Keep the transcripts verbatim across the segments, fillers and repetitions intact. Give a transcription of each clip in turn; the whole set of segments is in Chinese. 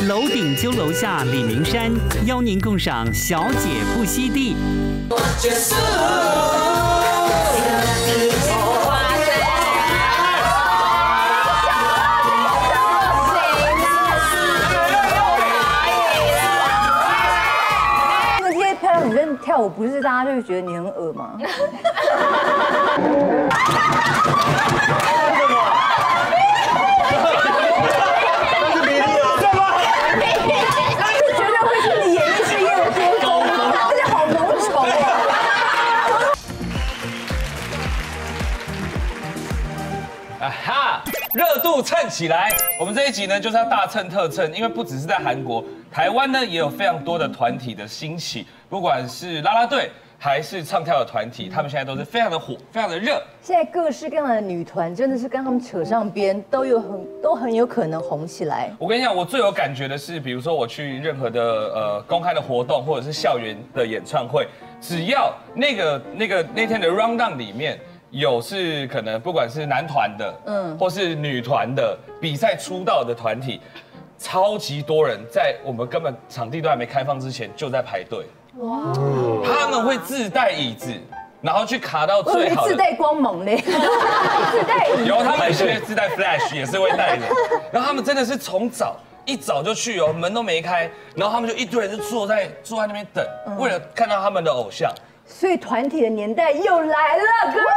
楼顶揪楼下李明山邀您共赏小姐不息地。 你这跳舞不是大家就会觉得你很恶吗？绝对会是你演艺事业的巅峰，而且好浓稠哦。 啊哈！热度蹭起来！我们这一集呢，就是要大蹭特蹭，因为不只是在韩国，台湾呢也有非常多的团体的兴起，不管是啦啦队还是唱跳的团体，他们现在都是非常的火，非常的热。 现在各式各样的女团真的是跟他们扯上边，都有很都很有可能红起来。 我跟你讲，我最有感觉的是，比如说我去任何的呃公开的活动，或者是校园的演唱会，只要那个那个那天的 round down 里面。有是可能不管是男团的，嗯，或是女团的比赛出道的团体，超级多人在我们根本场地都还没开放之前就在排队。哇！他们会自带椅子，然后去卡到最好的。 自带光芒嘞，自带椅子。 有他们有些自带 flash 也是会带的，然后他们真的是从早一早就去哦，门都没开，然后他们就一堆人就坐在坐在那边等，为了看到他们的偶像。 所以团体的年代又来了，各位。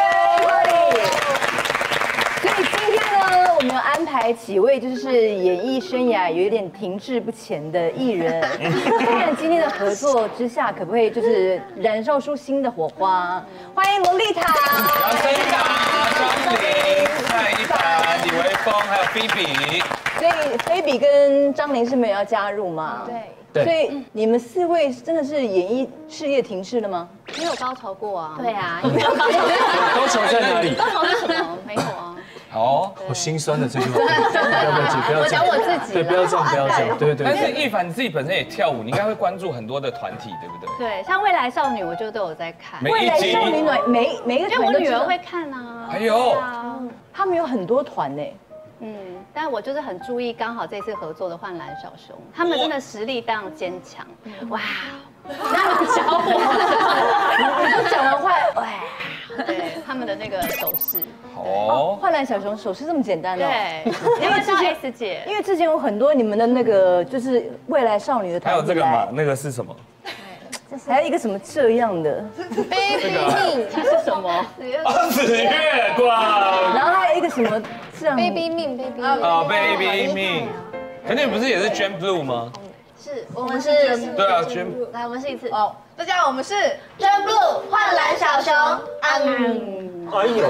所以今天呢，我们安排几位就是演艺生涯有一点停滞不前的艺人，看看今天的合作之下，可不可以就是燃烧出新的火花？欢迎萝莉塔、 杨森达、张琳、蔡依凡、李维峰，还有菲比。 所以菲比跟张琳是没有要加入吗？ 对。 所以你们四位真的是演艺事业停滞了吗？ 没有高潮过啊。 对啊， 高潮在哪里？ 高潮是什么？没有啊。 哦， 好心酸的这句话，不要不要不要我讲我自己。 对，不要这样，不要这样，对对。 但是易凡你自己本身也跳舞，你应该会关注很多的团体，对不对？ 对，像未来少女，我就都有在看。 未来少女暖每每一个因为我团都女儿会看啊。 哎呦， 他们有很多团呢。 嗯，但我就是很注意，刚好这次合作的幻蓝小熊，他们真的实力非常坚强。哇，那么教我， 讲完话，哇， 对他们的那个手势。 哦， 幻蓝小熊手势这么简单哦。 对，因为之前 S 姐， 因为之前有很多你们的那个就是未来少女的团体， 还有这个嘛，那个是什么？ 还有一个什么这样的 ，Baby Me 是什么？ 紫月光。 然后还有一个什么这样 ，Baby Me Baby 哦 ，Baby Me。可你不是也是 Jam Blue 吗？ 是，我们是。 对啊 ，Jam。 来，我们试一次。 哦，大家好，我们是 Jam Blue 幻蓝小熊。嗯。 哎呦。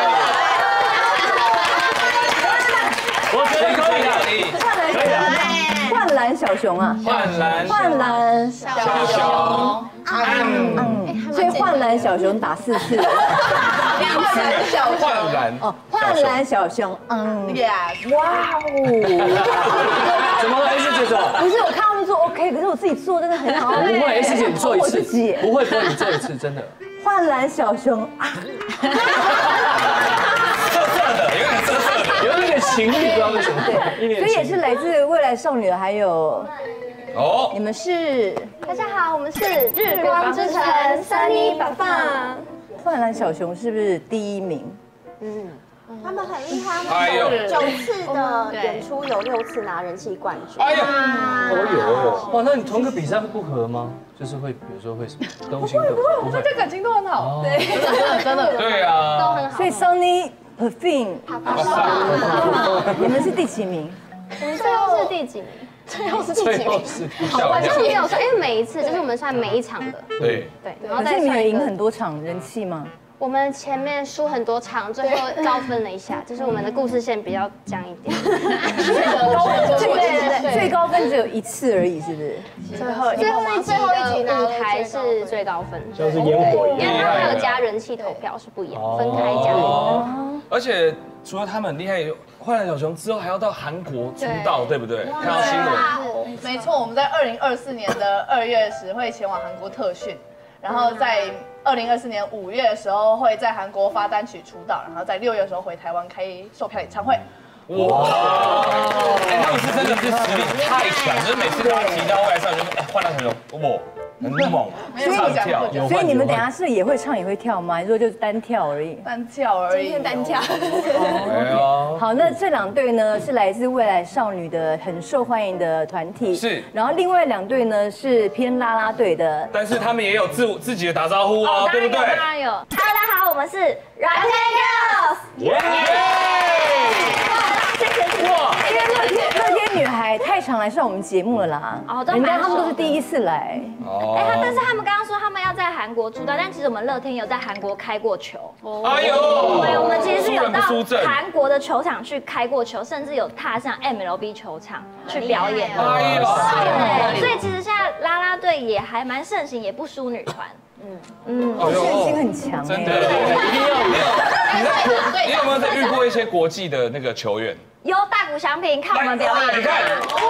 我觉得可以的，可以，可以的。 幻蓝小熊啊， 幻蓝幻蓝小熊， 嗯，所以幻蓝小熊打四次， 两次小幻蓝哦，幻蓝小熊，嗯， ，Yes， 哇哦， 怎么了 ？S 姐做？ 不是我看他们做 OK，可是我自己做真的很好， 不会 ，S 姐你做一次，不会，不会，你做一次，真的。 幻蓝小熊啊， 涩涩的，有点涩涩的， 有一点情绪，不知道为什么。 对，所以也是来自未来少女，还有哦， 你们是大家好，我们是日光之城 Sunny 爸爸。 幻蓝小熊是不是第一名？ 嗯，他们很厉害， 哎呦， 九次的演出有六次拿人气冠军。 哎呦， 哦呦，哇，那你同个比赛会不合吗？就是会，比如说会什么东西都不会， 这感情都很好， 对，真的真的对啊， 都很好。 所以 Sunny Perfume，你们是第几名？ 我们最后是第几名？最后是第几名？ 吓我一跳没有算，因为每一次就是我们算每一场的， 对对，然后可是你们有再算一个。 赢很多场人气吗？ 我们前面输很多场，最后高分了一下，就是我们的故事线比较僵一点。 高分最对对最高分只有一次而已，是不是？ 最后最后一最后一集的舞台是最高分， 就是烟火一样。 因为它还有加人气投票是不一样，分开加。 而且除了他们很厉害，幻蓝小熊之后还要到韩国出道，对不对？看到新闻。 没错，我们在二零二四年的二月时会前往韩国特训，然后在二零二四年五月的时候会在韩国发单曲出道，然后在六月的时候回台湾开售票演唱会。 哇！哎，他们是真的是实力太强，就是每次他提到未来少女，哎，换到很有哇，很猛，唱跳。 所以你们等下是也会唱也会跳吗？还是说就是单跳而已？ 单跳而已， 今天单跳。 哎呦， 好，那这两队呢是来自未来少女的很受欢迎的团体， 是。 然后另外两队呢是偏啦啦队的， 但是他们也有自我自己的打招呼哦，对不对？ 当然有。 Hello，大家好，我们是 Rocket Girls。 耶！ 哇，因为乐天乐天女孩太常来上我们节目了啦， 哦都人家蛮他们都是第一次来， 哦哎，他但是他们刚刚说他们要在韩国出道，但其实我们乐天有在韩国开过球。 哎呦， 对，我们其实是有到输人不输阵韩国的球场去开过球，甚至有踏上 M L B 球场去表演。 哎呦， 对，所以其实现在啦啦队也还蛮盛行，也不输女团。嗯嗯， 哦，胜心很强， 真的，一定要你有你在国，你有没有在遇过一些国际的那个球员？ 有大谷翔平看我们表演， 你看，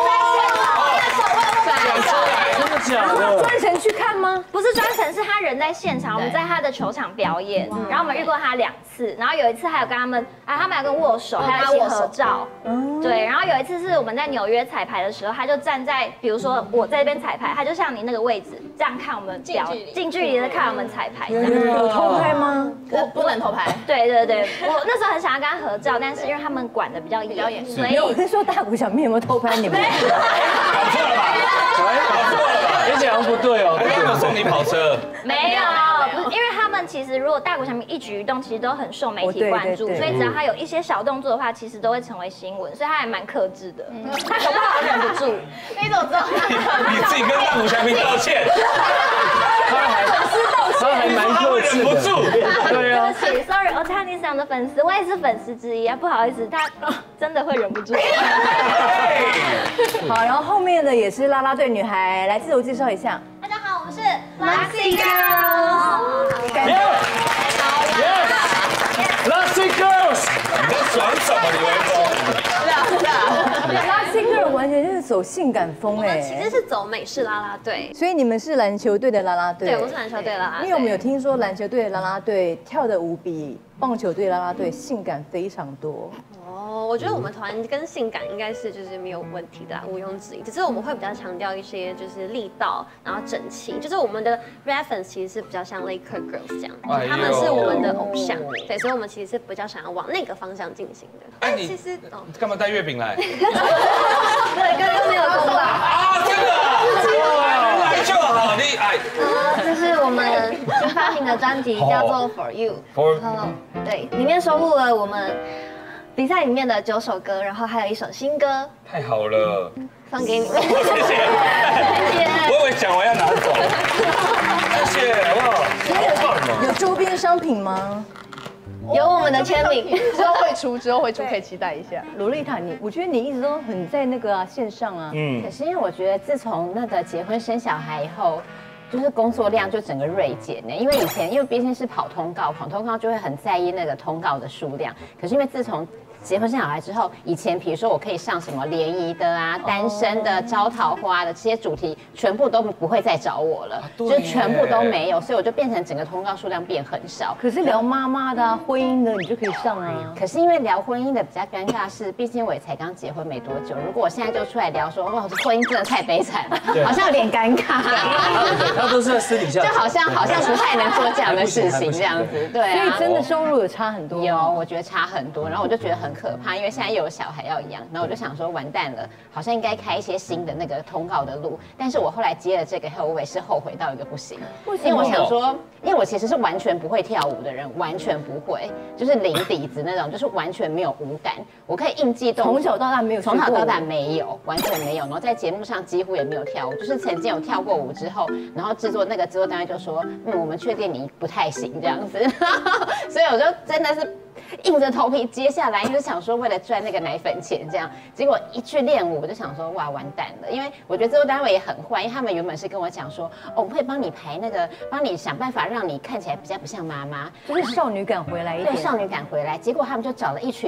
讲出来， 真的假的？ 专程去看吗？ 不是专程，是他人在现场，我们在他的球场表演，然后我们遇过他两次，然后有一次还有跟他们啊，他们还跟握手，还有一起合照，对，然后有一次是我们在纽约彩排的时候，他就站在，比如说我在这边彩排，他就像你那个位置这样看我们表，近距离的看我们彩排， 有有偷拍吗？ 我不能偷拍。 对对对，我那时候很想要跟他合照，但是因为他们管的比较严，所以我是说大谷翔平有没有偷拍你们？ 搞错了吧？搞错了吧？ 你讲不对哦， 还有送你跑车？ 没有，不是，因为他们其实如果大谷翔平一举一动，其实都很受媒体关注， 哦对对对所以只要他有一些小动作的话，其实都会成为新闻，所以他还蛮克制的，他搞不好忍不住。 你怎么知道？ 你自己跟大谷翔平道歉， 他还他还蛮克制的， 忍不住。 对啊。 对不起 ，sorry，我是你想的粉丝，我也是粉丝之一啊，不好意思，他真的会忍不住。 好，然后后面的也是啦啦队女孩，来自我介绍一下。 大家好，我们是 Lucky Girls。 Lucky Girls， 你在爽什么？李维峰？ 拉辛格尔完全就是走性感风哎， 其实是走美式啦啦队。 所以你们是篮球队的啦啦队？ 对，我是篮球队啦啦队。 你有没有听说篮球队的啦啦队跳的舞比棒球队啦啦队性感非常多？ 哦，我觉得我们团跟性感应该是就是没有问题的啦，毋庸置疑。只是我们会比较强调一些就是力道，然后整齐。就是我们的 reference 其实是比较像 Laker Girls 这样， 哎呦他们是我们的偶像，对，所以我们其实是比较想要往那个方向进行的。 哎，你其实哦， 干嘛带月饼来？ 对，刚刚没有功劳。 啊，真的？哇，来就好，你哎。 呃，这是我们新发行的专辑，叫做 For You。 For 然后对，里面收录了我们比赛里面的九首歌，然后还有一首新歌太好了， 送给你们。 谢谢。我以为讲完要拿走，谢谢，好不好？好棒哦。 有周边商品吗？ 有我们的签名， 之后会出，之后会出，可以期待一下。 洛丽塔，你我觉得你一直都很在那个啊线上啊， 嗯可，是因为我觉得自从那个结婚生小孩以后，就是工作量就整个锐减呢。因为以前因为毕竟是跑通告，跑通告就会很在意那个通告的数量。可是因为自从结婚生小孩之后，以前比如说我可以上什么联谊的啊、单身的、招桃花的这些主题，全部都不会再找我了， 对就全部都没有，所以我就变成整个通告数量变很少。 可是聊妈妈的、啊、婚姻的，你就可以上啊。 可是因为聊婚姻的比较尴尬是，毕竟我也才刚结婚没多久。如果我现在就出来聊说，哇，婚姻真的太悲惨了，好像有点尴尬， 他都是在私底下， 就好像好像不太能做这样的事情这样子，对啊。 所以真的收入有差很多。 有，我觉得差很多，然后我就觉得很可怕，因为现在又有小孩要养，然后我就想说完蛋了，好像应该开一些新的那个通告的路。但是我后来接了这个后，我也是后悔到一个不行，因为我想说，因为我其实是完全不会跳舞的人，完全不会，就是零底子那种，就是完全没有舞感。我可以应记动作， 从小到大没有学过舞， 从小到大没有，完全没有。然后在节目上几乎也没有跳舞，就是曾经有跳过舞之后，然后制作那个制作单位就说，嗯，我们确定你不太行这样子，所以我就真的是硬着头皮接下来，就想说为了赚那个奶粉钱这样，结果一去练舞，我就想说哇完蛋了，因为我觉得制作单位也很坏，因为他们原本是跟我讲说，哦，我们会帮你排那个，帮你想办法让你看起来比较不像妈妈， 就是少女感回来一点。 对，少女感回来，结果他们就找了一群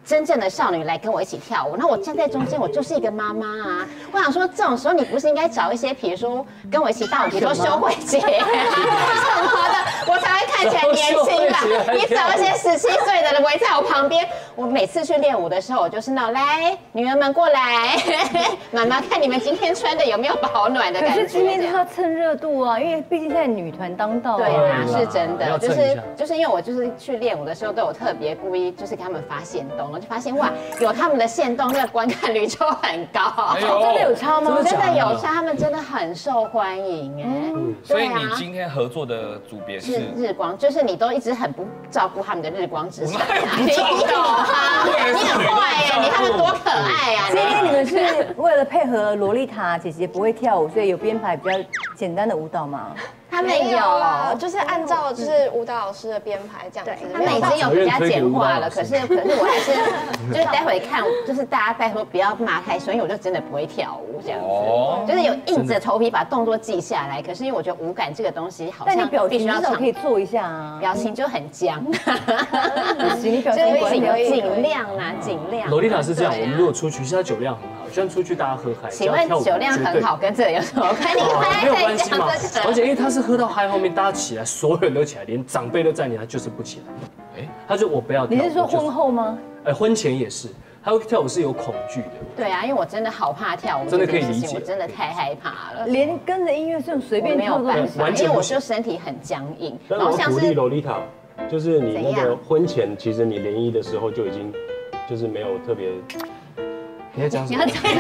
真正的少女来跟我一起跳舞，那我站在中间，我就是一个妈妈啊。我想说，这种时候你不是应该找一些，比如说跟我一起大舞，比如说修慧姐什么的，我才会看起来年轻吧？你找一些十七岁的人围在我旁边，我每次去练舞的时候，我就是那种来，女儿们过来，妈妈看你们今天穿的有没有保暖的感觉。 可是今天就是要蹭热度啊，因为毕竟现在女团当道。 对啊，是真的，就是就是因为我就是去练舞的时候，都有特别故意就是给他们发现动。我就发现哇，有他们的限动，那个观看率就很高。 真的有差吗？ 真的有差，他们真的很受欢迎哎。 所以你今天合作的组别是日光，就是你都一直很不照顾他们的日光之下。 你有啊？ 你很坏哎，你他们多可爱啊！ 今天你们是为了配合萝莉塔姐姐不会跳舞，所以有编排比较简单的舞蹈吗？ 他们没有啦， 有， 就是按照就是舞蹈老师的编排这样子。 他们已经有比较简化了，可是可是我还是就是待会看，就是大家拜托不要骂太凶，因为我就真的不会跳舞这样子，就是有硬着头皮把动作记下来。可是因为我觉得舞感这个东西好像必须要至少可以做一下啊， 表情就很僵。 行，你表情管理尽量啦，尽量。 萝莉塔是这样，我们如果出去，现在酒量很好，虽然出去大家喝嗨， 请问酒量很好跟这有什么关系？ 没有关系嘛。而且因为他是喝到嗨后面，大家起来，所有人都起来，连长辈都在你，他就是不起来。哎，他就我不要跳。 你是说婚后吗？ 哎，婚前也是，他会跳舞是有恐惧的。 对啊，因为我真的好怕跳舞， 真的可以理解， 我真的太害怕了， 连跟着音乐这种随便跳都不行， 因为我就身体很僵硬。 然后像是萝莉塔，就是你那个婚前，其实你联谊的时候就已经就是没有特别。 你在讲什么？ 不是，你现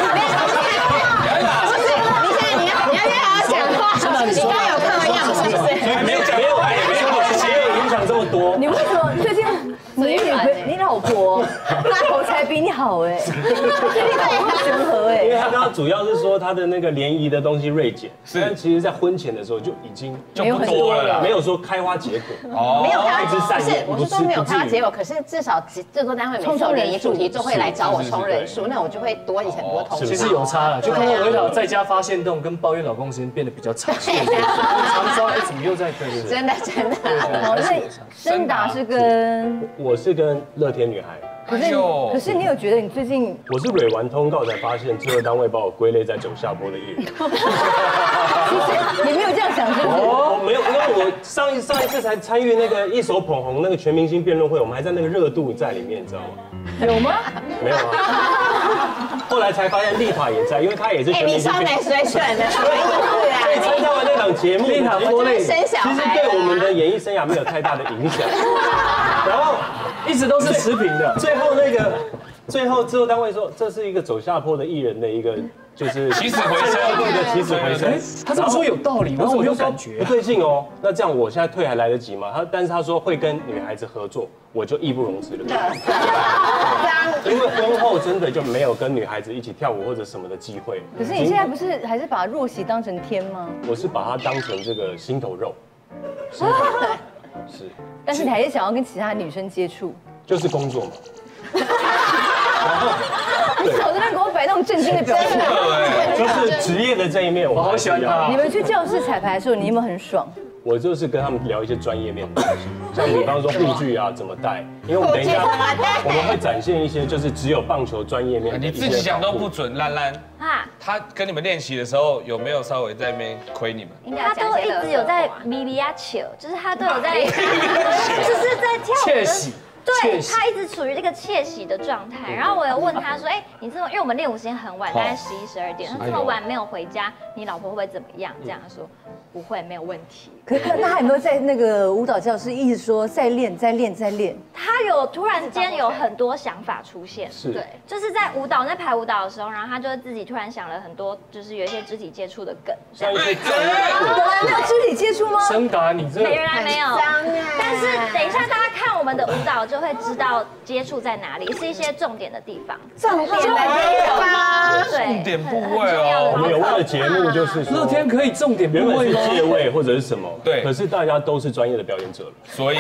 在你要你要好好讲话，你刚有看到样是不是？ 没有讲没有没有没有影响这么多。 你为什么最近你女你老婆口才比你好哎？整合哎。 因为他刚刚主要是说他的那个联谊的东西锐减，但其实在婚前的时候就已经就不多了， 没有说开花结果。 哦，没有开花，不是我是说没有开花结果，可是至少制作单位每次有联谊主题就会来找我冲人数，那我就会多很多同事。 其实有差了，就看到萝莉塔在家发现动跟抱怨老公时间变得比较长，常说哎怎么又在跟？ 真的真的。 好，那申达是跟我是跟乐天女孩。 可是可是你有觉得你最近我是蕊完通告才发现制作单位把我归类在走下坡的艺人。 你没有这样想是不是？ 我没有，因为我上一上一次才参与那个一手捧红那个全明星辩论会，我们还在那个热度在里面，你知道吗？ 有吗？ 没有啊。后来才发现丽塔也在，因为她也是全明星。 哎，你超没水准的，什么意思啊？ 所以参加完那档节目， 丽塔拖累， 生小孩， 其实对我们的演艺生涯没有太大的影响。然后一直都是持平的。 最后那个，最后制作单位说这是一个走下坡的艺人的一个。就是起死回生， 对的，起死回生。 他这么说有道理， 然后我就感觉不对劲哦。那这样我现在退还来得及吗？他，但是他说会跟女孩子合作，我就义不容辞了。因为婚后真的就没有跟女孩子一起跳舞或者什么的机会。 可是你现在不是还是把若曦当成天吗？ 我是把它当成这个心头肉。是。是。 但是你还是想要跟其他女生接触？ 就是工作嘛。 然后，你少在那给我摆那种震惊的表情。 就是职业的这一面，我好喜欢他。 你们去教室彩排的时候，你有没有很爽？ 我就是跟他们聊一些专业面的东西，像比方说护具啊怎么戴，因为我们等一下我们会展现一些就是只有棒球专业面。 你自己讲都不准，兰兰啊，他跟你们练习的时候有没有稍微在那边亏你们？ 他都一直有在咪咪呀球，就是他都有在，就是在跳舞窃喜。 对他一直处于这个窃喜的状态，然后我有问他说：“哎，你这么，因为我们练舞时间很晚，大概十一、十二点，他这么晚没有回家，你老婆会不会怎么样？”这样说不会，没有问题。 可是那他有没有在那个舞蹈教室一直说再练、再练、再练？ 他有突然间有很多想法出现，对，就是在舞蹈在排舞蹈的时候，然后他就自己突然想了很多，就是有一些肢体接触的梗。 像一些没有肢体接触吗？ 申达，你这没人没有，但是等一下大家看我们的舞蹈就会知道接触在哪里，是一些重点的地方。 重点的地方， 对， 重点部位哦。 我们有为了节目就是乐天可以重点部原本位吗？ 是借位或者是什么， 对， 可是大家都是专业的表演者了， 所以。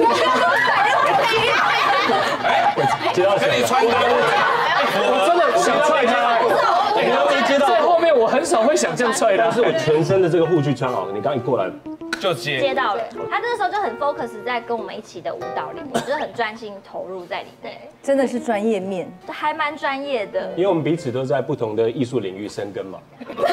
哎，接到跟你穿搭， 我真的想踹他。 你刚没接到， 在后面我很少会想这样踹他， 但是我全身的这个护具穿好了，你刚一过来。 就接接到人，他那个时候就很 focus 在跟我们一起的舞蹈里面，就是很专心投入在里面， 真的是专业面， 还蛮专业的。 因为我们彼此都在不同的艺术领域深耕嘛。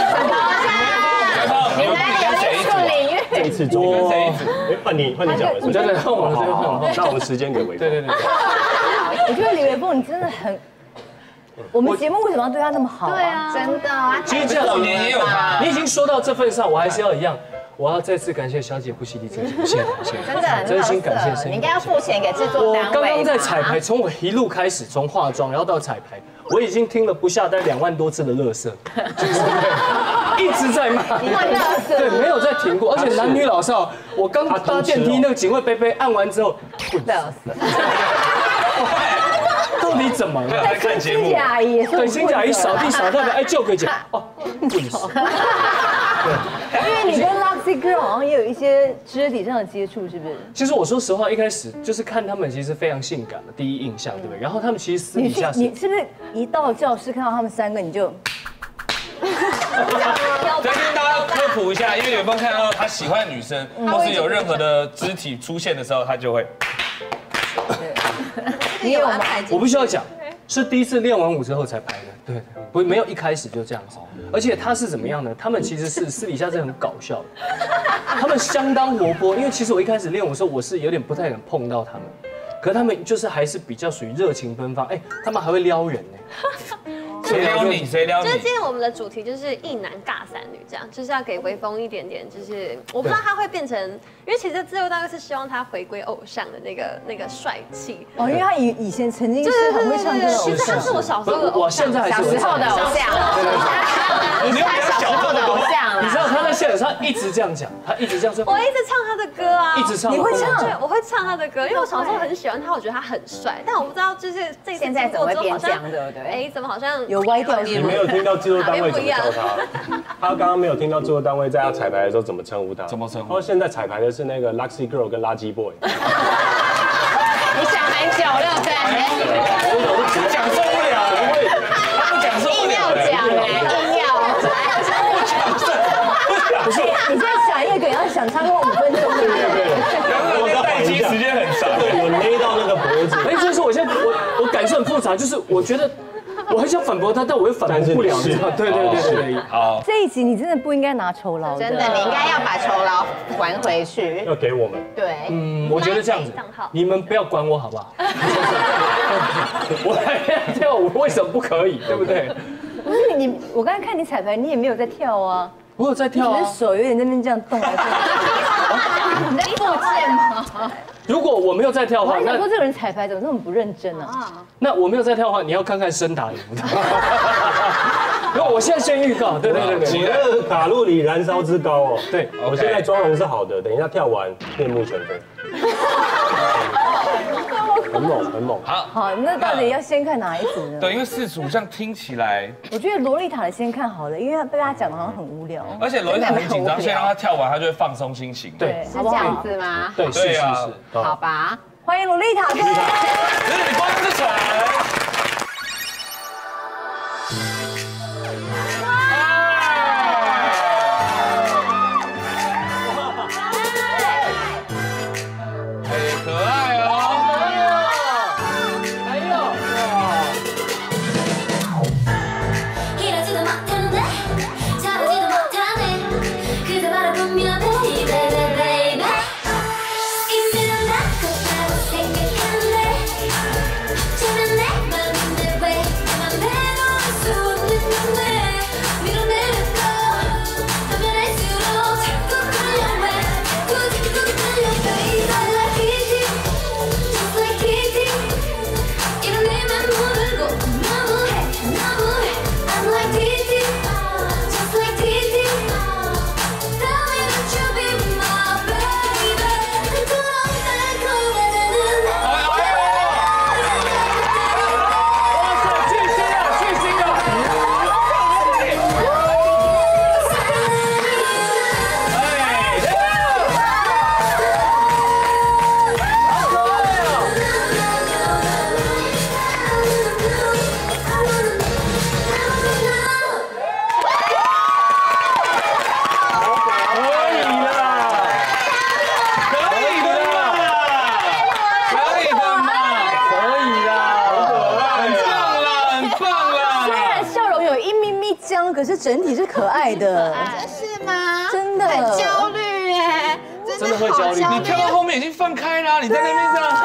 你哪里有艺术领域？ 这一次中跟谁一组？哎，换你换你讲了， 我真的换我了，真的换我。 那我们时间给微风。 对对对。 我觉得李微风你真的很，我们节目为什么要对他那么好？ 对啊，真的啊。 其实这样， 过年也有他， 你已经说到这份上，我还是要一样。我要再次感谢小姐不惜力真心，谢谢谢谢， 真的真心感谢。 你应该要付钱给制作单位。 我刚刚在彩排，从我一路开始，从化妆然后到彩排，我已经听了不下大概两万多次的垃圾，就是一直在骂，对，没有在停过，而且男女老少，我刚搭电梯那个警卫杯杯按完之后， 垃圾。 到底怎么了？ 看节目， 阿姨， 对，新甲一扫地扫到的，哎，就可以讲哦，滚死。 因为你跟 Luxy Girl 好像也有一些肢体上的接触，是不是？ 其实我说实话，一开始就是看他们其实非常性感的第一印象，对不对？然后他们其实私底下是， 你是不是一到教室看到他们三个你就？ 再跟大家科普一下，因为有风看到他喜欢的女生，或是有任何的肢体出现的时候，他就会。 你有吗？ 我必须要讲，是第一次练完舞之后才拍的，对，不没有一开始就这样子。而且他是怎么样呢？他们其实是私底下是很搞笑的，他们相当活泼。因为其实我一开始练舞的时候，我是有点不太敢碰到他们，可是他们就是还是比较属于热情奔放，哎，他们还会撩人呢。 谁撩你？谁撩你？ 就是今天我们的主题就是一男尬三女，这样就是要给微风一点点，就是我不知道他会变成，因为其实自由大概是希望他回归偶像的那个那个帅气。 哦，因为他以以前曾经是很会唱歌的偶像， 其实他是我小时候的偶像， 我现在还是小时候的偶像。你是他小时候的偶像。 你知道他在现场，他一直这样讲，他一直这样说。 我一直唱他的歌啊， 一直唱。 你会唱？ 对，我会唱他的歌，因为我小时候很喜欢他，我觉得他很帅，但我不知道就是这次现在怎么会变这样，对不对？ 哎，怎么好像有歪掉？ 你没有听到制作单位怎么叫他？他刚刚没有听到制作单位在他彩排的时候怎么称呼他？ 怎么称呼？ 他说现在彩排的是那个 Luxy Girl 跟垃圾 Boy。 你想很久了，对？ 我讲受不了，怎么会？他不讲受不了， 硬要讲哎，硬要。 不是，你现在想一个梗要想超过五分钟，对不对？ 我的待机时间很长， 我勒到那个脖子。 哎，就是我现在我我感受很复杂，就是我觉得。我很想反驳他，但我又反驳不了，你知道？对对对对。 好， 这一集你真的不应该拿酬劳， 真的，你应该要把酬劳还回去， 要给我们。 对， 嗯，我觉得这样子，你们不要管我好不好？我还要跳舞，为什么不可以？对不对？ 不是你，我刚才看你彩排，你也没有在跳啊。 我有在跳啊， 只是手有点在那边这样动来动去。 你在复健吗？ 如果我没有在跳的话， 我想说这个人彩排怎么这么不认真啊？ 那我没有在跳的话，你要看看声达有没有。然后我现在先预告，对对对对， 你的卡路里燃烧之高哦。 对， 我现在妆容是好的，等一下跳完面目全非。很猛，很猛。 好， 好，那到底要先看哪一组呢？ 对，因为四组这样听起来， 我觉得洛丽塔的先看好了，因为被他讲的好像很无聊。 而且洛丽塔很紧张，所以让他跳完，他就会放松心情。 对， 是这样子吗？ 对，是是是。 好吧， 欢迎洛丽塔队。 日光之城。 Never 可是整体是可爱的， 是吗？ 真的很焦虑耶， 真的会焦虑。 你跳到后面已经放开啦，你在那边这样。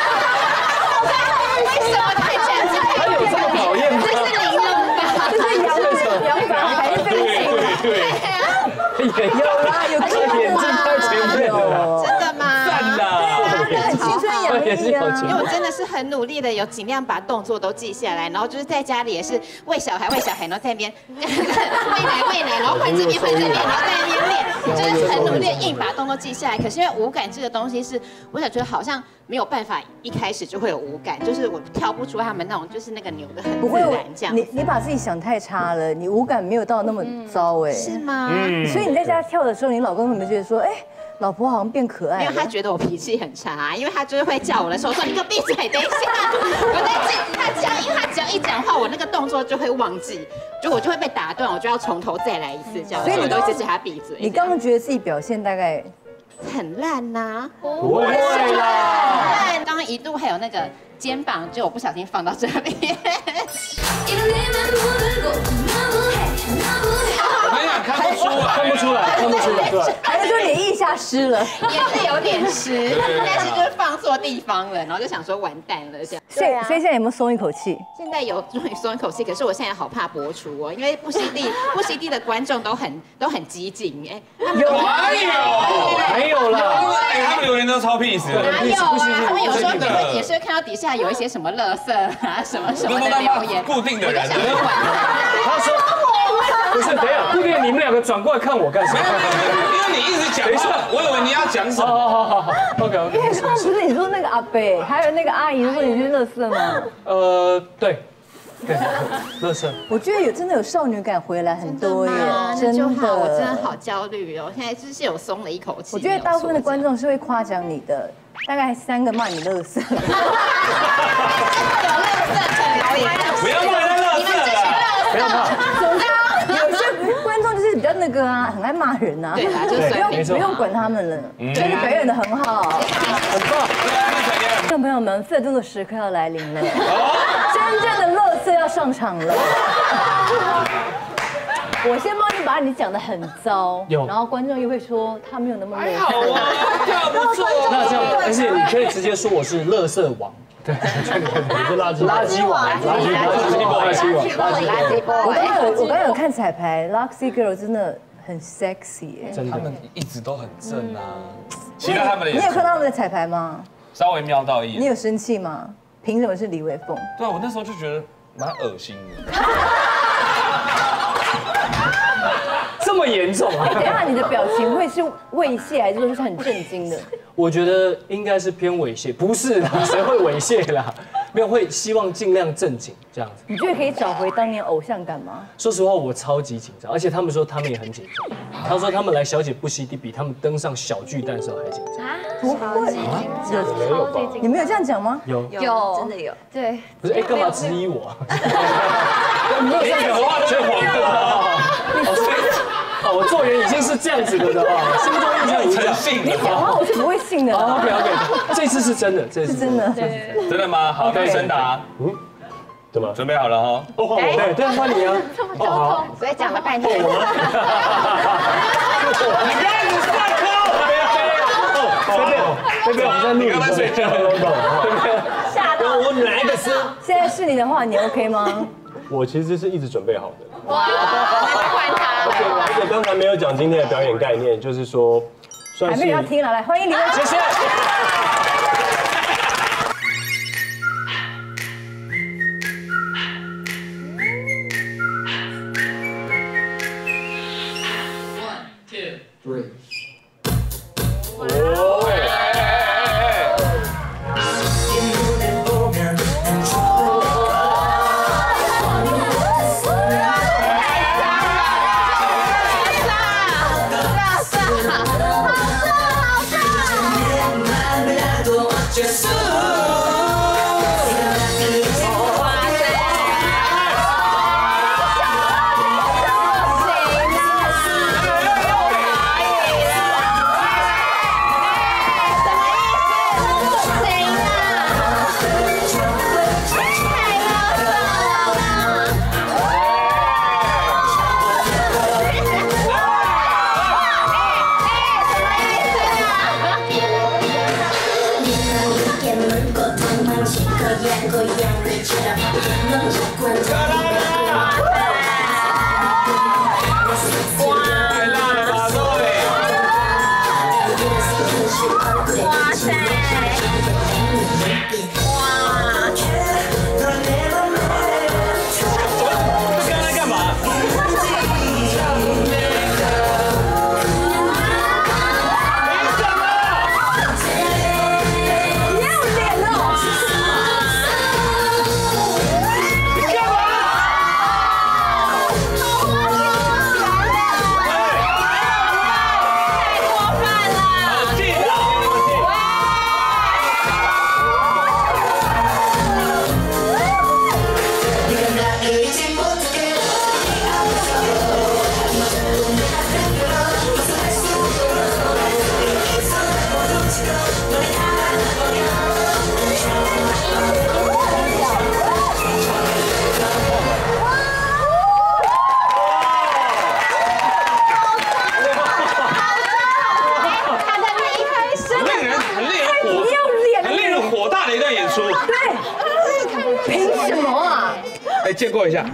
为什么会这样子？ 他有这么讨厌吗？ 这是玲珑吧？ 这是杨杨凡还是飞行？ 对， 有啦，有看眼睛太前面了， 真的吗？ 赞啦！ 很青春洋溢啊！ 因为我真的是很努力的，有尽量把动作都记下来，然后就是在家里也是喂小孩喂小孩，然后在那边喂奶喂奶，然后换这边换这边，然后在那边练，就是很努力的硬把动作记下来。可是因为五感这个东西是，我想觉得好像没有办法一开始就会有五感，就是我跳不出他们那种就是那个扭的很自然这样。 你你把自己想太差了，你五感没有到那么糟哎。 是吗？ 所以你在家跳的时候，你老公有没有觉得说，哎？老婆好像变可爱了， 因为他觉得我脾气很差，因为他就是会叫我的时候说：“你给我闭嘴，等一下。”我在记他讲，因为他只要一讲话，我那个动作就会忘记，就我就会被打断，我就要从头再来一次这样。所以我都一直叫他闭嘴。 你刚刚觉得自己表现大概很烂呐？ 不会啦。 刚刚一度还有那个肩膀，就我不小心放到这边。 我跟你讲，看不出来， 看不出来，看不出来，对。 还是说你腋下湿了？ 也是有点湿，但是就是放错地方了，然后就想说完蛋了这样。 所以所以现在有没有松一口气？ 现在有终于松一口气，可是我现在好怕播出哦，因为不惜地不惜地的观众都很都很激进哎。 有哪有？ 还有啦， 哎，他们留言都超 peace 的。 哪有啊？他们有时候也会也是会看到底下有一些什么垃圾啊什么什么的留言， 固定的人。 他说。不是，等一下，固定你们两个转过来看我干什么？ 因为你一直讲话，我以为你要讲什么。 好好好好 ，OK OK。 因为刚刚不是你说那个阿伯，还有那个阿姨说你是垃圾吗？ 呃，对，对，垃圾。 我觉得有真的有少女感回来很多耶， 真的，我真的好焦虑哦，现在就是有松了一口气。 我觉得大部分的观众是会夸奖你的，大概三个骂你垃圾。 不要骂人垃圾了， 不要怕。 有些观众就是比较那个啊，很爱骂人啊， 对啦，就是不用不用管他们了，真的表演的很好，很棒。观众朋友们，愤怒的时刻要来临了，真正的垃圾要上场了。我先帮你把你讲的很糟，然后观众又会说他没有那么垃圾。 好啊，跳不错。 那这样，而且你可以直接说我是垃圾王。对，你是垃圾垃圾王，垃圾垃圾王，垃圾王，垃圾王。 我刚刚有我刚刚有看彩排 ，Luxy Girl 真的很 sexy 耶， 他们一直都很正啊。期待他们的演出。 你有看到他们的彩排吗？ 稍微瞄到一眼。 你有生气吗？凭什么是李伟凤？ 对啊，我那时候就觉得蛮恶心的。 这么严重啊？ 等一下，你的表情会是猥亵，还是说是很震惊的？ 我觉得应该是偏猥亵，不是啦，谁会猥亵啦？没有，会希望尽量正经这样子。 你觉得可以找回当年偶像感吗？ 说实话，我超级紧张，而且他们说他们也很紧张。他说他们来小姐不吸地比他们登上小巨蛋的时候还紧张。 不会， 超级紧张。 你们有这样讲吗？ 有有，真的有。对。 不是，哎，干嘛质疑我？ 你有话最黄的。 哦，我做人已经是这样子的了啊，心中印象已经诚信。 你讲话我是不会信的。 OK OK， 这次是真的，这次是真的。 真的吗？好，那申达，嗯， 怎么准备好了哈？ 哦，换我， 对对，换你啊。 哦好，所以讲了半天。 你不要一直下课。 这边，这边我们在录， 你刚才睡觉。 吓到我哪一个是？ 现在是你的话，你 OK 吗？ 我其实是一直准备好的。 哇，那换他了。 而且刚才没有讲今天的表演概念，就是说，算是还没有要听了，来欢迎李伟凤， 谢谢。 谢哎，借过一下。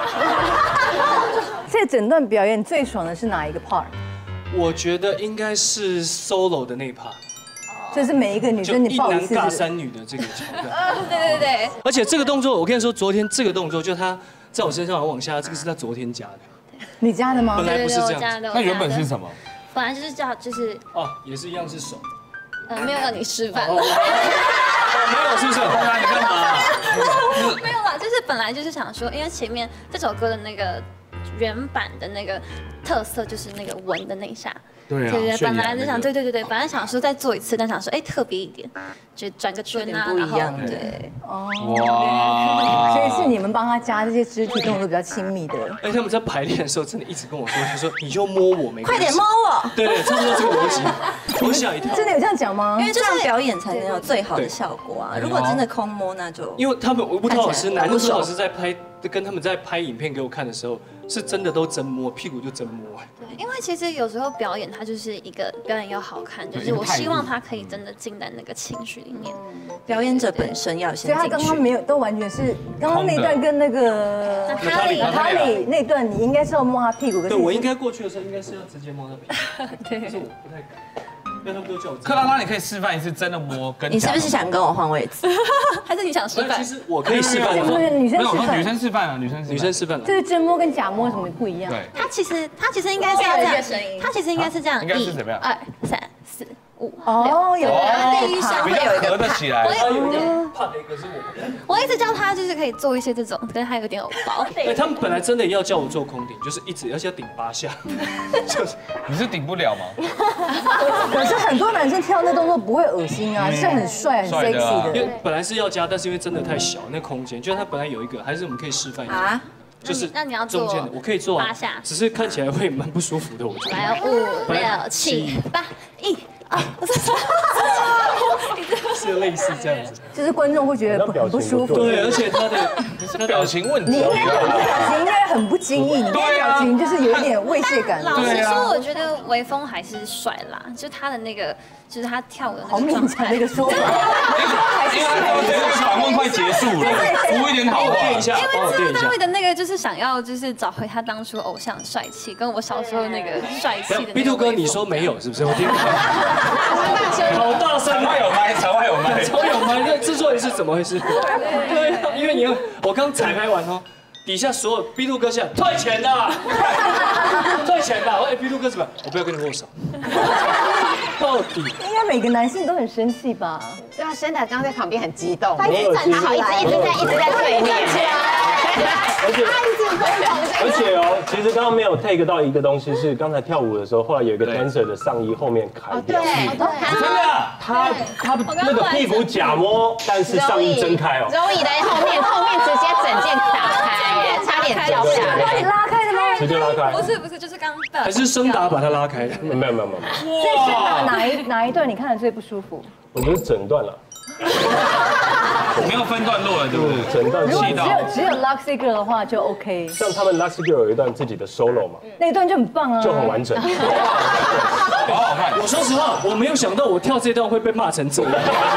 这整段表演最爽的是哪一个 part？ 我觉得应该是 solo 的那一 part， 就是每一个女生你抱一次， 一男尬三女的这个桥段。 对对对。 而且这个动作，我跟你说，昨天这个动作就他在我身上往下，这个是他昨天加的。 你加的吗？ 本来不是这样。 那原本是什么？ 本来就是叫就是哦，也是一样是手。 呃，没有让你示范。 没有，是不是？当然你干嘛？ 没有啦，就是本来就是想说，因为前面这首歌的那个原版的那个特色就是那个文的那一下。 对啊， 对对，本来就想，对对对对，本来想说再做一次，但想说，哎，特别一点，就转个圈啊，然后对， 哦，哇，所以是你们帮他加这些肢体动作比较亲密的。 哎，他们在排练的时候真的一直跟我说，就说你就摸我没关系， 快点摸我。 对对，差不多这个逻辑，我吓一跳。 真的有这样讲吗？ 因为这样表演才能有最好的效果啊！如果真的空摸，那就因为他们吴涛老师、男吴涛老师在拍，跟他们在拍影片给我看的时候，是真的都真摸，屁股就真摸。 对，因为其实有时候表演它就是一个表演要好看，就是我希望他可以真的进在那个情绪里面。 表演者本身要先进去。 所以他刚刚没有，都完全是刚刚那段跟那个塔里塔里那段，你应该是要摸他屁股。 对，我应该过去的时候应该是要直接摸他屁股， 对， 但是我不太敢。因为他们都叫我。 克拉拉，你可以示范一次真的摸跟。 你是不是想跟我换位置？ 还是你想示范？ 其实我可以示范。 女生示范。 女生示范啊，女生女生示范。 这是真摸跟假摸有什么不一样？ 对。 它其实它其实应该是要这样，它其实应该是这样， 应该是怎么样？ 一、二、三、四、五、 哦，有。 第一声会有一个合得起来。 我有点怕的一个是我。 我一直教他就是可以做一些这种，可是他有点偶包。 对，他们本来真的要叫我做空顶，就是一直而且要顶八下， 就是你是顶不了吗？ 可是很多男生跳那动作不会恶心啊，是很帅很 sexy 的。 因为本来是要加，但是因为真的太小，那空间，就是它本来有一个，还是我们可以示范一下。就是那你要做中间的，我可以做八下， 只是看起来会蛮不舒服的，我觉得。 来，五六七八，一二三。 是类似这样子， 就是观众会觉得很不舒服。 对，而且他的是表情问题， 你应该表情应该很不经意，你表情就是有一点猥亵感。 老实说，我觉得微风还是帅啦，就他的那个，就是他跳舞的那个状态。 好勉强的一个说法。 因为我觉得访问快结束了，补一点好话。 因为制作单位的那个就是想要就是找回他当初偶像的帅气，跟我小时候那个帅气的。 B two 哥，你说没有是不是？我听不到。好大声， 场外有麦，场外有麦， 场外有麦。那制作人是怎么回事？对，因为你我刚彩排完哦，底下所有 B two 哥下退钱的，退钱的。我哎 B two 哥什么？我不要跟你握手。到底应该每个男生都很生气吧？ 对啊，森达刚刚在旁边很激动， 他一直站起来， 一直一直在一直在对面。 而且而且哦，其实刚刚没有 take 到一个东西，是刚才跳舞的时候，后来有一个 dancer 的上衣后面开掉。 对， 真的， 他他那个屁股假摸，但是上衣睁开哦。 周乙的后面后面直接整件打开耶，差点掉下来。 拉开的吗？ 直接拉开。 不是不是，就是刚的。 还是森达把他拉开的？ 没有没有没有没有。 所以森达哪一哪一段你看的最不舒服？ 我觉得整段了。 没有分段落了，对不对？ 整段如果只有只有 Luxy Girl 的话就 OK。 像他们 Luxy Girl 有一段自己的 solo 嘛， 那一段就很棒啊， 就很完整， 好好看。 我说实话，我没有想到我跳这段会被骂成这样。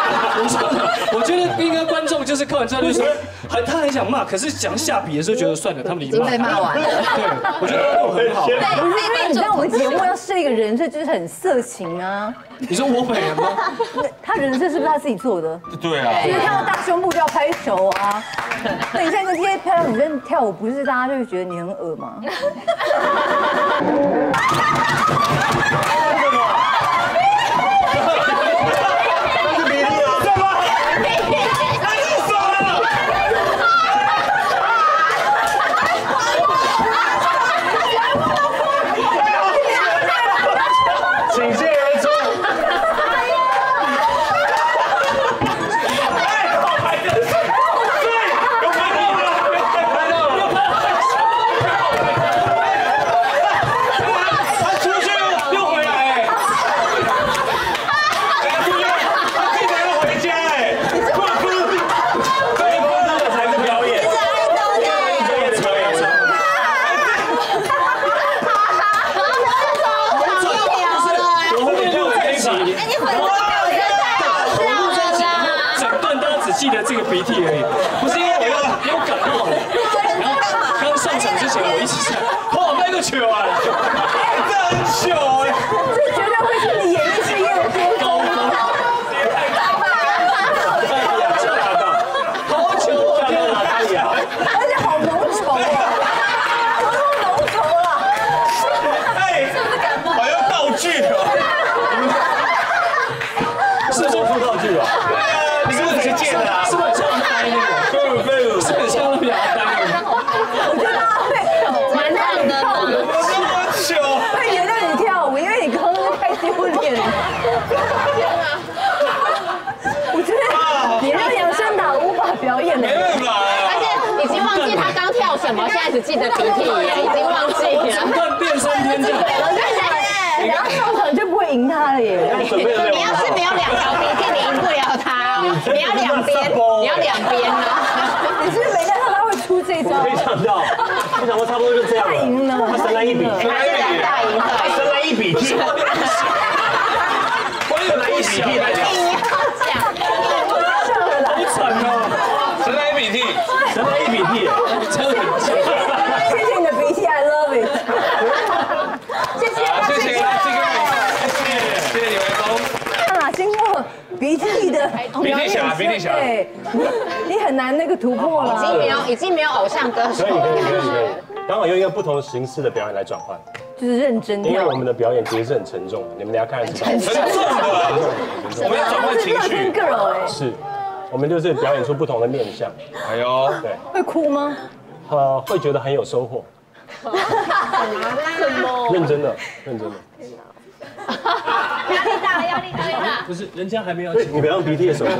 我说，我觉得应该观众就是看完之后就说，很他很想骂，可是讲下笔的时候觉得算了，他们已经被骂完了。 对，我觉得很好。 不是因为你知道我们节目要设一个人设，就是很色情啊。 你说我本人吗？ 他人设是不是他自己做的？ 对啊， 就是看到大胸部就要拍手啊。那你现在跟这些漂亮女生跳舞，不是大家就会觉得你很恶吗？ 记得这个鼻涕而已，不是因为我要有感冒。然后刚上场之前我一直想，哇，那个球啊，这很糗哎， 这绝对会是你演艺事业的巅峰。 好糗啊！天哪，哪里啊？ 而且好浓稠啊，好浓稠啊！ 哎，好像道具哦。 是魔术道具啊。 你是不是借的啊？ 是不是像呆那个？是不是像那个呆那个？ 我觉得他会蛮让的， 我这么糗， 会原谅你跳舞，因为你刚刚太丢脸了。我觉得你让杨生打无法表演的， 没办法啊。 而且已经忘记他刚跳什么，现在只记得鼻涕耶，已经忘记了。 整段变三天这样。 然后上场就不会赢他了耶。 你要是没有两条鼻涕，你赢不了他哦。你要两边，你要两边哦。 你是不是没想到他会出这招？ 没想到，没想到差不多就这样。 太赢了， 他神来一笔， 他是两大赢的， 神来一笔涕。 我有来一笔涕来讲， 好惨哦！ 神来一笔涕， 神来一笔涕， 真的很强。 谢谢你的鼻涕 ，I love it。谢谢， 好，谢谢，谢谢，谢谢李维峰。 啊，经过鼻涕的鼻涕侠，鼻涕侠， 对，你你很难那个突破了。 已经没有，已经没有偶像歌手可以可以可以可了。 以，刚好用一个不同形式的表演来转换， 就是认真跳因为我。们的表演其实是很沉重的，你们等下看得出来。 很重的，我们要转换情热身绪。 girl 哎， 是，我们就是表演出不同的面相， 哎呦， 对， 会哭吗？ 呃，会觉得很有收获。认真的，认真的。 压力大了，压力大了。 不是，人家还没有你不要用鼻涕的手。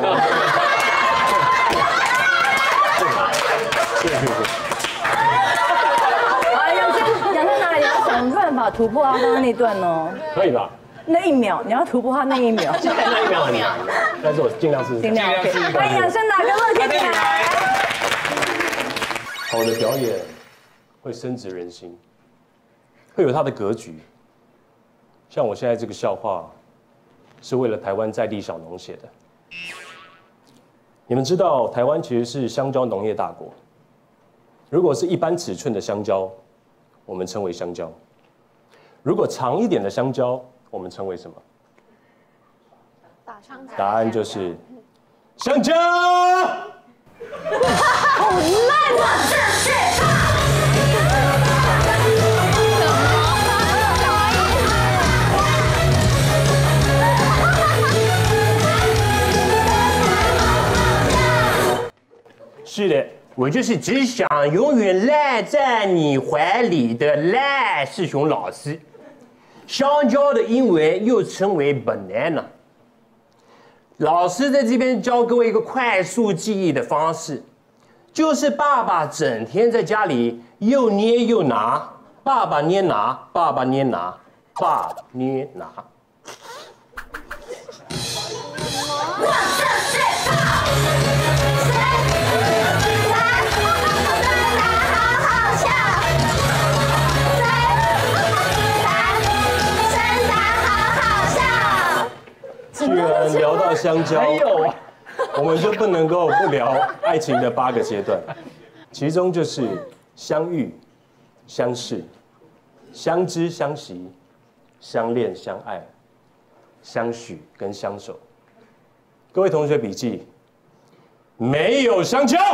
啊，杨生，杨生哪里？你要想办法突破他刚刚那段哦。 可以吧？ 那一秒，你要突破他那一秒。 那一秒很难，但是我尽量试试。 尽量 OK。欢迎杨生达跟乐天进来。 好的表演会深植人心，会有它的格局。像我现在这个笑话，是为了台湾在地小农写的。你们知道，台湾其实是香蕉农业大国。如果是一般尺寸的香蕉，我们称为香蕉；如果长一点的香蕉，我们称为什么？答案就是香蕉。 好烂啊！ 是的，我就是只想永远赖在你怀里的赖世雄老师。香蕉的英文又称为 banana。老师在这边教各位一个快速记忆的方式，就是爸爸整天在家里又捏又拿，爸爸捏拿，爸爸捏拿，爸爸捏拿。居然聊到到香蕉， 还有啊， 我们就不能够不聊爱情的八个阶段，其中就是相遇、相识、相知、相惜、相恋、相爱、相许跟相守。各位同学笔记，没有香蕉。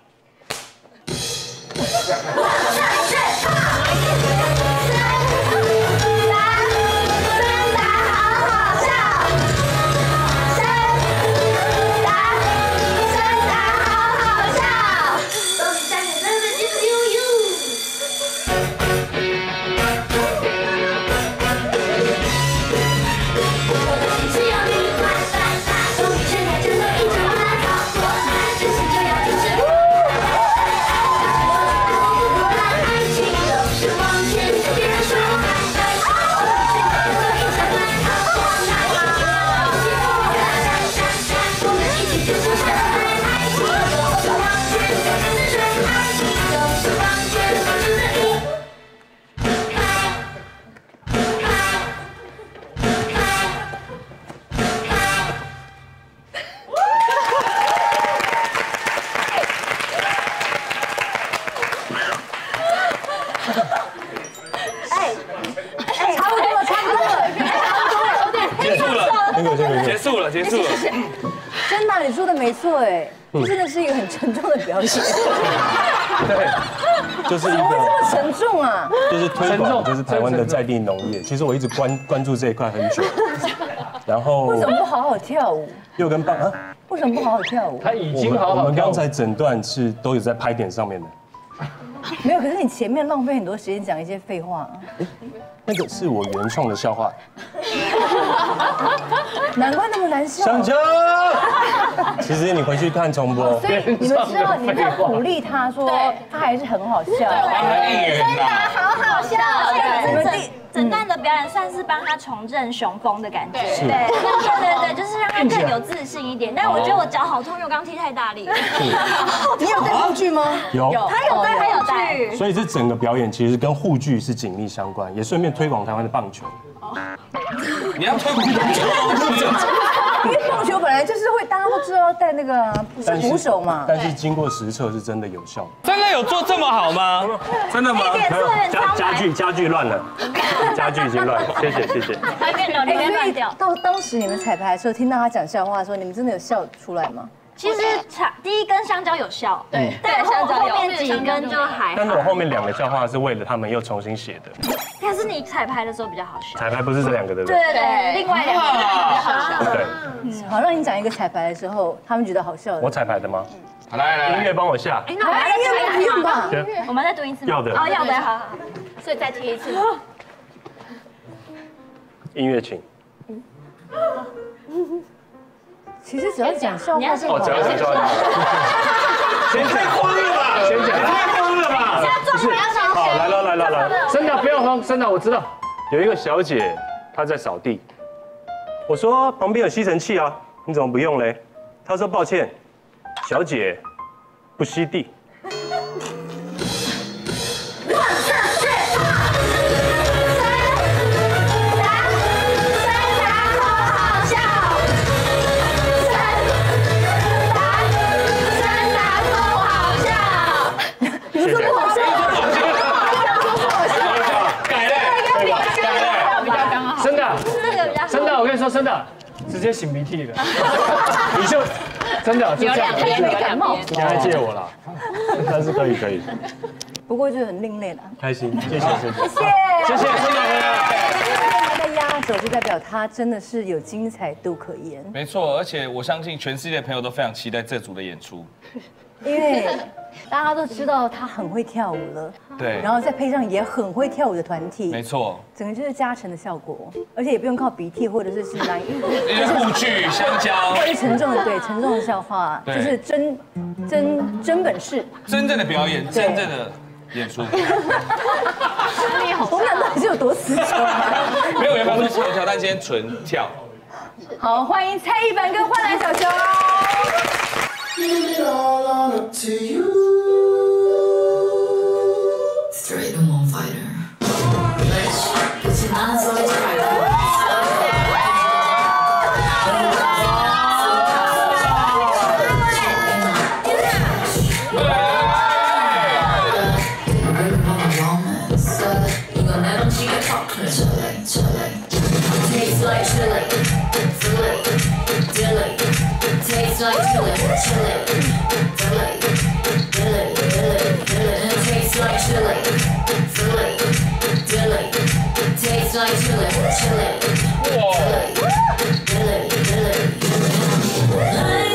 结束了，结束了。 真的，你说的没错哎，真的是一个很沉重的表演。 对，就是一怎么会个这么沉重啊？ 就是推广，就是台湾的在地农业。其实我一直关关注这一块很久，然后为什么不好好跳舞？ 又跟棒啊？ 为什么不好好跳舞？ 他已经好好跳舞。 我们刚才整段是都有在拍点上面的。 没有，可是你前面浪费很多时间讲一些废话。 那个是我原创的笑话。 难怪那么难笑。 香蕉。其实你回去看重播。 所以你们知道，你们要鼓励他说，他还是很好笑。 对，真的好好笑。 你们第整段的表演算是帮他重振雄风的感觉。对，对对对，就是让他更有自信一点。但我觉得我脚好痛，因为我刚踢太大力。 你有带护具吗？ 有， 他有带，他有带。 所以这整个表演其实跟护具是紧密相关，也顺便推广台湾的棒球。 你要推广棒球， 因为棒球本来就是会大家都知道带那个捕手嘛。 但是经过实测是真的有效。 真的有做这么好吗？真的吗？ 家家具家具乱了，家具已经乱了。谢谢谢谢。 还没有，里面乱掉。 到当时你们彩排的时候，听到他讲笑话的时候，你们真的有笑出来吗？ 其实茶第一根香蕉有效，对，但香蕉后面几根就还好。 但是我后面两个笑话是为了他们又重新写的。 但是你彩排的时候比较好笑。 彩排不是这两个对不对？对对对，另外两个比较好笑。 对。 好，让你讲一个彩排的时候，他们觉得好笑的。 我彩排的吗？ 好，来来， 音乐帮我下。 哎，那我们再听一次， 不用吧？ 我们再读一次吗？ 要的。 哦，要的，好好。所以再听一次。 音乐请。 其实只要讲笑话就好。 哦，只要讲笑话。先讲疯了吧？先讲。太疯了吧？ 不是。 好，来了来了来了。 真的不要慌，真的我知道。 有一个小姐，她在扫地。我说旁边有吸尘器啊，你怎么不用嘞？她说抱歉，小姐不吸地。 真的，直接擤鼻涕了，你就真的就这样， 有两感冒， 你还借我了， 但是可以可以， 不过就是很另类了， 开心，谢谢谢谢谢谢，真的。 他的压轴就代表他真的是有精彩度可言， 没错，而且我相信全世界的朋友都非常期待这组的演出， 因为大家都知道他很会跳舞了， 对， 然后再配上也很会跳舞的团体， 没错， 整个就是加成的效果，而且也不用靠鼻涕或者是是哪一些护具、香蕉， 或者是沉重的对沉重的笑话，就是真真真本事， 真正的表演，真正的演出。 我们俩到底是有多死球啊？ 没有，原本说唱跳，但今天纯跳。 好，欢迎蔡一凡跟焕然小熊。 Leave it all on up to you. Straight on one fighter. Let's put your hands on the track. Chile, chile. Tastes like chili, fillet, dilly. Tastes like chili, chili, fillet, dilly, dilly, dilly. Tastes like chili, fillet, dilly. Tastes like chili, chili, fillet, dilly, dilly, dilly.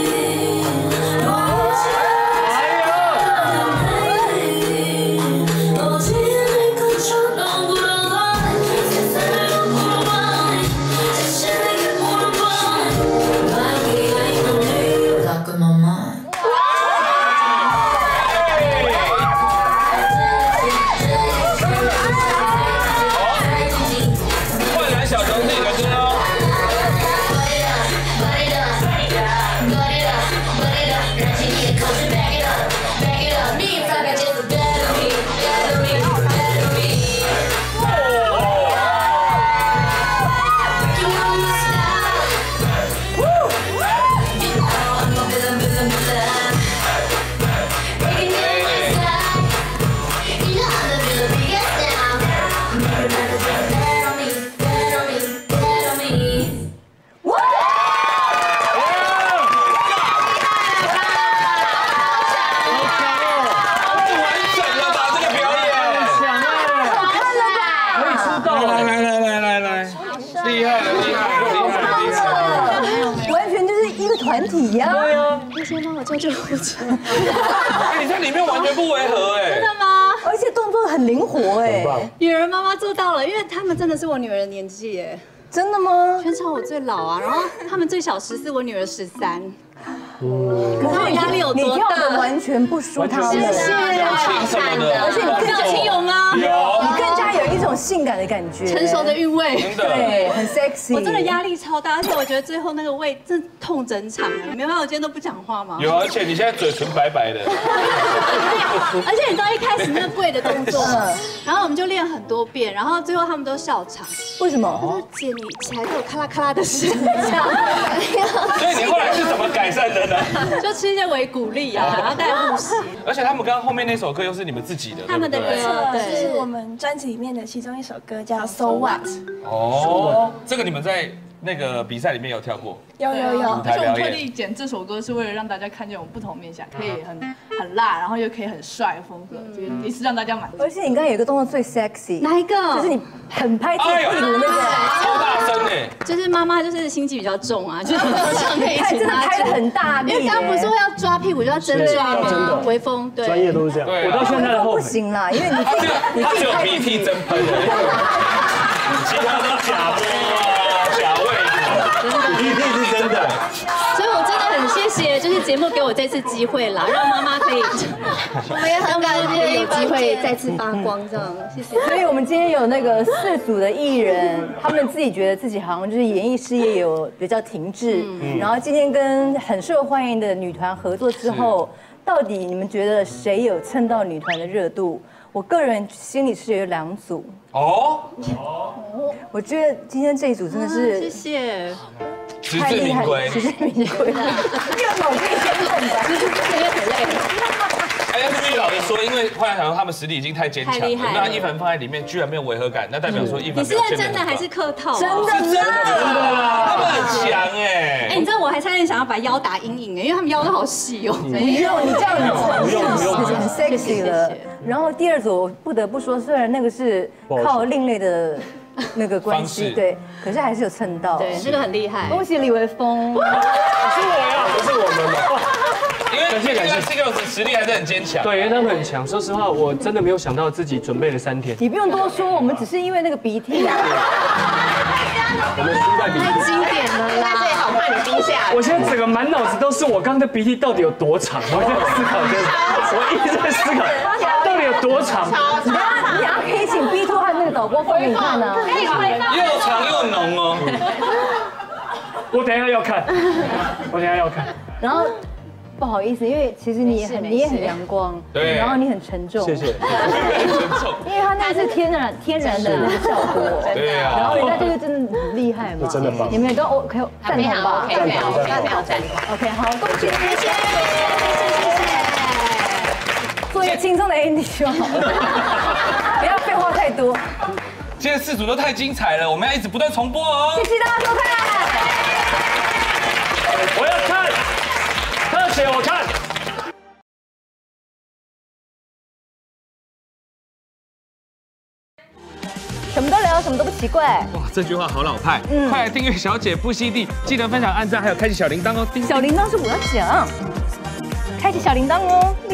团体呀、啊， 对啊，那先帮我叫救护车。 哎，你在里面完全不违和哎， 真的吗？ 而且动作很灵活哎， 女儿妈妈做到了，因为他们真的是我女儿的年纪哎。 真的吗？ 全场我最老啊，然后他们最小十四，我女儿十三。可是我压力有多大？ 你跳的完全不输他们， 谢谢。 而且你更表情有吗？ 有，你更加有一种性感的感觉， 成熟的韵味， 对，很 sexy。 我真的压力超大，而且我觉得最后那个胃真痛整场了，没办法，我今天都不讲话吗？ 有，而且你现在嘴唇白白的。 而且你知道一开始那个跪的动作，然后我们就练很多遍，然后最后他们都笑场。 为什么？ 他说姐，你起来给我咔啦咔啦的声音，这样。 所以你后来是怎么改善的呢？ 就吃一些维骨力啊，然后带护膝。 而且他们刚刚后面那首歌又是你们自己的， 他们的歌， 对，是我们专辑里面的其中一首歌，叫《So What》。 哦，这个你们在那个比赛里面有跳过？ 有有有。 而且我们特地剪这首歌是为了让大家看见我们不同面向，可以很很辣，然后又可以很帅的风格，也是让大家满足。 而且你刚刚有一个动作最 sexy， 哪一个？ 就是你很拍自己屁股那个， 超大声哎！ 就是妈妈就是心机比较重啊，就是唱可以一起真的拍的很大力， 因为刚刚不是说要抓屁股就要真抓吗？微风对， 专业都是这样。我到现在的后不行啦，因为你你他只有鼻涕真喷的，其他都假播啊，假位， 鼻涕是真的。 所以我真的很谢谢，就是节目给我这次机会啦，让妈妈可以， 我们也很感谢有机会再次发光，这样谢谢。 所以我们今天有那个四组的艺人，他们自己觉得自己好像就是演艺事业有比较停滞，然后今天跟很受欢迎的女团合作之后，到底你们觉得谁有蹭到女团的热度？我个人心里是有两组哦，我觉得今天这一组真的是谢谢。 实至名归， 实至名归，又脑筋先动的， 今天很累。 哎，必须老实说，因为幻想想他们实力已经太坚强了，那一凡放在里面居然没有违和感，那代表说一凡你是认真的还是客套？ 真的真的，他们很强哎。 哎，你知道我还差点想要把腰打阴影哎，因为他们腰都好细哦。 不用，你这样不用不用， 很 sexy 了。然后第二组我不得不说，虽然那个是靠另类的。那个关系对，可是还是有蹭到， 对，这个很厉害。 恭喜李维峰， 是我呀，不是我们吗？ 因为感谢感谢 ，Singles 实力还是很坚强。 对，因为他们很强。说实话，我真的没有想到自己准备了三天。 你不用多说，我们只是因为那个鼻涕。 我们输在鼻涕。 太经典了啦！ 但是也好怕你冰下来。 我现在整个满脑子都是我刚刚的鼻涕到底有多长，我在思考这个，我一直在思考到底有多长。 你等下可以请 B two 和那个导播放给你看啊， 又长又浓哦。 我等一下要看，我等一下要看。 然后不好意思，因为其实你也很你也很阳光， 对， 然后你很沉重， 谢谢。 因为他那是天然天然的那个效果， 对啊。 然后人家这个真的很厉害嘛， 真的棒。 你们都 OK 赞同吧？ 赞同，赞同，赞同。 OK， 好，恭喜，谢谢，谢谢。做一个轻松的 ending 就好了，不要废话太多。 今天四组都太精彩了，我们要一直不断重播哦。 谢谢大家收看。 我要看，特写我看。 什么都聊，什么都不奇怪。 哇，这句话好老派。 嗯快来订阅小姐不吸地，记得分享、按赞，还有开启小铃铛哦。叮小铃铛是我要讲，开启小铃铛哦。